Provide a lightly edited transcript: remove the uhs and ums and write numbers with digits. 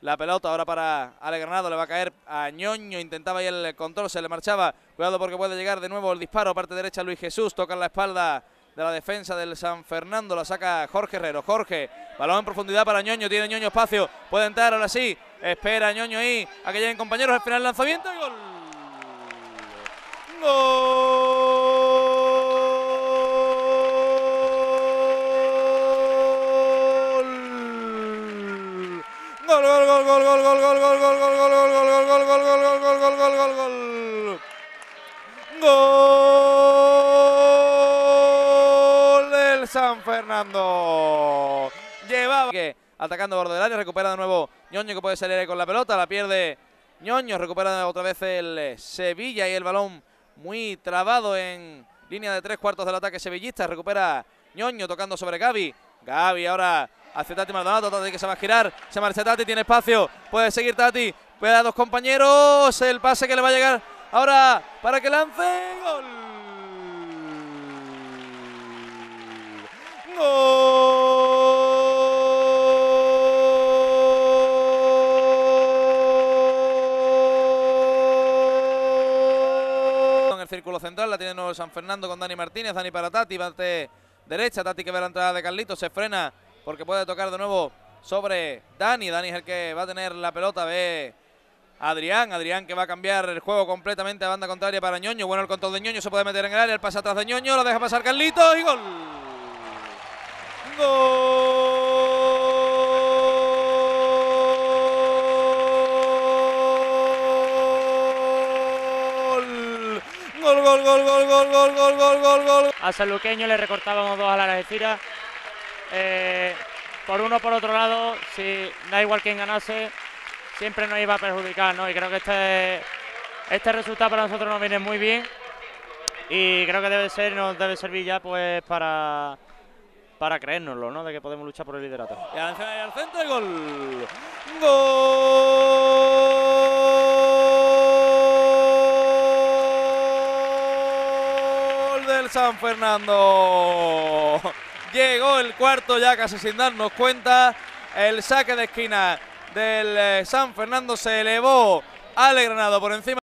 la pelota ahora para Ale Granado, le va a caer a Ñoño, intentaba ahí el control, se le marchaba, cuidado porque puede llegar de nuevo el disparo, parte derecha Luis Jesús, toca en la espalda de la defensa del San Fernando, la saca Jorge Herrero, Jorge, balón en profundidad para Ñoño, tiene Ñoño espacio, puede entrar ahora sí, espera Ñoño ahí, a que lleguen compañeros, al final el lanzamiento y gol. Gol del San Fernando. Llevaba que atacando borde del área, recupera de nuevo Ñoño que puede salir con la pelota, la pierde Ñoño, recupera otra vez el Sevilla y el balón muy trabado en línea de 3/4 del ataque sevillista, recupera Ñoño tocando sobre Gaby. Gaby ahora hacia Tati Maldonado, Tati que se va a girar, se marcha Tati, tiene espacio, puede seguir Tati, puede a dos compañeros, el pase que le va a llegar ahora para que lance, gol. Gol. En el círculo central la tiene de nuevo el San Fernando con Dani Martínez, Dani para Tati, parte derecha, Tati que ve la entrada de Carlitos, se frena porque puede tocar de nuevo sobre Dani, Dani es el que va a tener la pelota, ve Adrián que va a cambiar el juego completamente a banda contraria para Ñoño, bueno el control de Ñoño, se puede meter en el área, el pase atrás de Ñoño, lo deja pasar Carlitos y gol. Gol. A sanluqueño le recortábamos 2 a la Algeciras. Por uno por otro lado, si da igual quién ganase, siempre nos iba a perjudicar, ¿no? Y creo que este resultado para nosotros nos viene muy bien y creo que nos debe servir ya pues para creérnoslo, ¿no? De que podemos luchar por el liderato. Y al centro y gol. Gol del San Fernando. Llegó el cuarto ya casi sin darnos cuenta. El saque de esquina del San Fernando se elevó Ale Granado por encima.